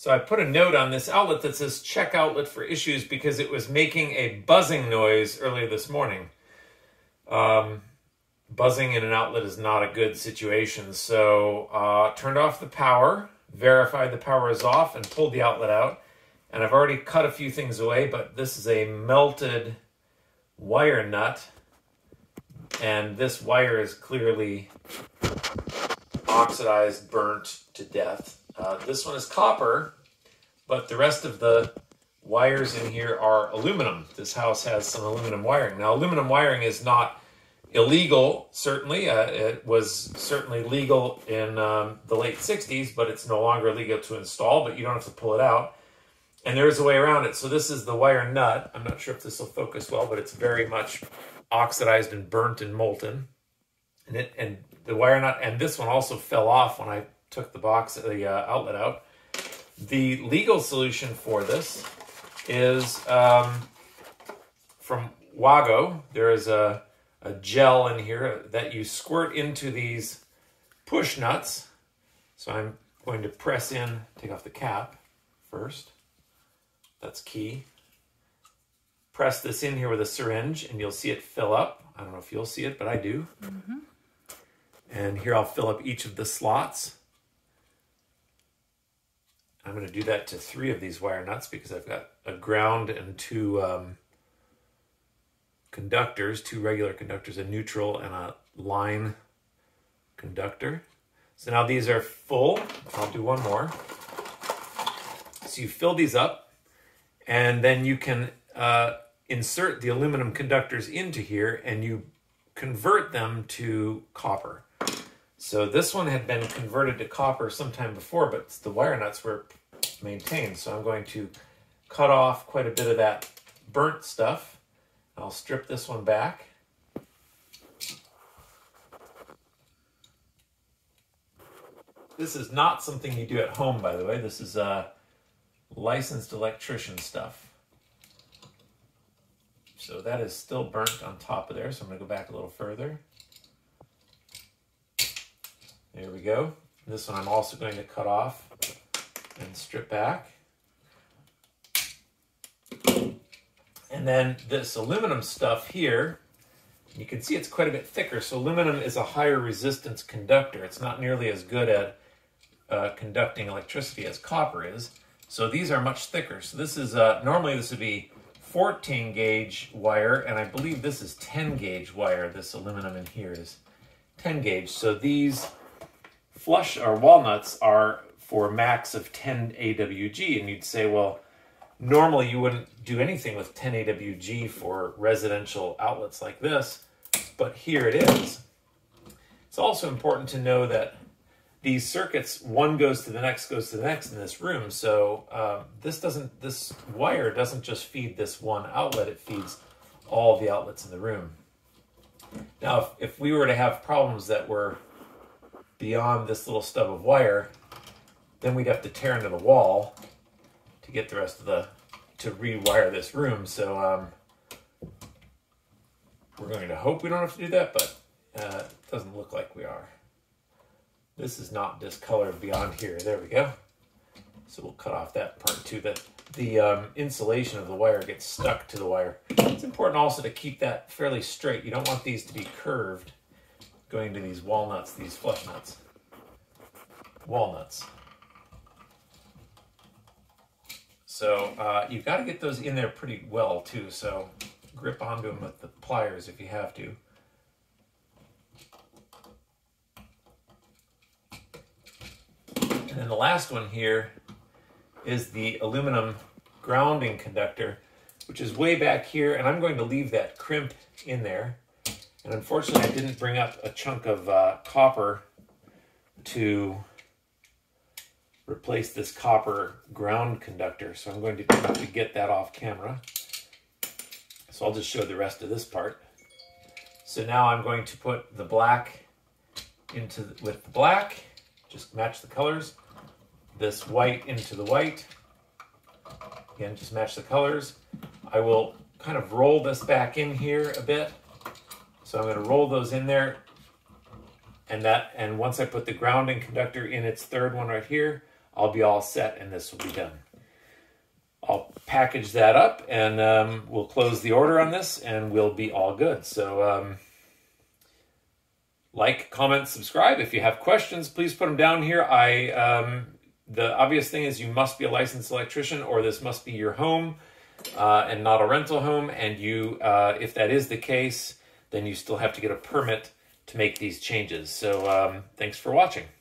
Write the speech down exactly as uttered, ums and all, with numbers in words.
So I put a note on this outlet that says check outlet for issues because it was making a buzzing noise earlier this morning. Um, buzzing in an outlet is not a good situation. So uh, turned off the power, verified the power is off, and pulled the outlet out. And I've already cut a few things away, but this is a melted wire nut. And this wire is clearly oxidized, burnt to death. Uh, this one is copper, but the rest of the wires in here are aluminum. This house has some aluminum wiring. Now, aluminum wiring is not illegal, certainly. Uh, it was certainly legal in um, the late sixties, but it's no longer legal to install, but you don't have to pull it out. And there is a way around it. So this is the wire nut. I'm not sure if this will focus well, but it's very much oxidized and burnt and molten. And, it, and the wire nut, and this one also fell off when I took the box, the uh, outlet out. The legal solution for this is um, from WAGO. There is a, a gel in here that you squirt into these push nuts. So I'm going to press in, take off the cap first. That's key. Press this in here with a syringe and you'll see it fill up. I don't know if you'll see it, but I do. Mm-hmm. And here I'll fill up each of the slots. I'm going to do that to three of these wire nuts because I've got a ground and two um, conductors, two regular conductors, a neutral and a line conductor. So now these are full. I'll do one more. So you fill these up. And then you can uh, insert the aluminum conductors into here and you convert them to copper. So this one had been converted to copper sometime before, but the wire nuts were maintained. So I'm going to cut off quite a bit of that burnt stuff. I'll strip this one back. This is not something you do at home, by the way. This is uh, licensed electrician stuff. So that is still burnt on top of there. So I'm going to go back a little further. There we go. This one I'm also going to cut off and strip back. And then this aluminum stuff here, you can see it's quite a bit thicker. So aluminum is a higher resistance conductor. It's not nearly as good at uh, conducting electricity as copper is. So these are much thicker. So this is, uh, normally this would be fourteen gauge wire, and I believe this is ten gauge wire. This aluminum in here is ten gauge. So these flush or walnuts are for max of ten A W G, and you'd say, well, normally you wouldn't do anything with ten A W G for residential outlets like this, but here it is. It's also important to know that these circuits, one goes to the next, goes to the next in this room. So um, this doesn't, this wire doesn't just feed this one outlet, it feeds all the outlets in the room. Now, if, if we were to have problems that were beyond this little stub of wire, then we'd have to tear into the wall to get the rest of the, to rewire this room. So um, we're going to hope we don't have to do that, but uh, it doesn't look like we are. This is not discolored beyond here. There we go. So we'll cut off that part too. That the um, insulation of the wire gets stuck to the wire. It's important also to keep that fairly straight. You don't want these to be curved going to these walnuts, these flush nuts. Walnuts. So uh, you've got to get those in there pretty well too. So grip onto them with the pliers if you have to. And then the last one here is the aluminum grounding conductor, which is way back here, and I'm going to leave that crimp in there. And unfortunately, I didn't bring up a chunk of uh, copper to replace this copper ground conductor, so I'm going to have to get that off camera. So I'll just show the rest of this part. So now I'm going to put the black into the, with the black, just match the colors. This white into the white. Again, just match the colors. I will kind of roll this back in here a bit. So I'm going to roll those in there. And that, and once I put the grounding conductor in its third one right here, I'll be all set and this will be done. I'll package that up and um, we'll close the order on this and we'll be all good. So um, like, comment, subscribe. If you have questions, please put them down here. I um, the obvious thing is you must be a licensed electrician, or this must be your home uh, and not a rental home. And you, uh, if that is the case, then you still have to get a permit to make these changes. So um, thanks for watching.